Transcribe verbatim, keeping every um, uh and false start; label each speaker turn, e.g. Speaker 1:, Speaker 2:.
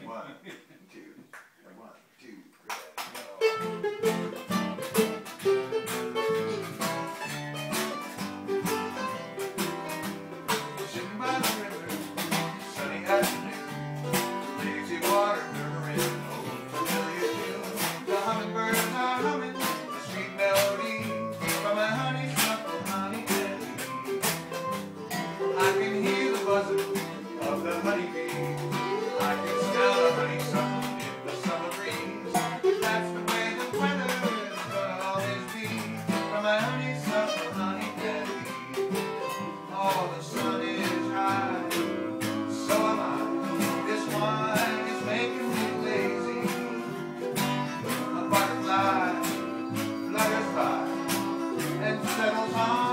Speaker 1: One, two, one, two, three, go. Sitting by the river, sunny afternoon, lazy water murmuring, old familiar tune. The hummingbirds are humming a sweet melody from a honeysuckle honey belly. I can hear the buzzing of the honeybee. I can smell the honeysuckle in the summer breeze. That's the way the weather is gonna always be from a honeysuckle honey belly. Oh, the sun is high, so am I. This wine is making me lazy. A butterfly flutters by and settles on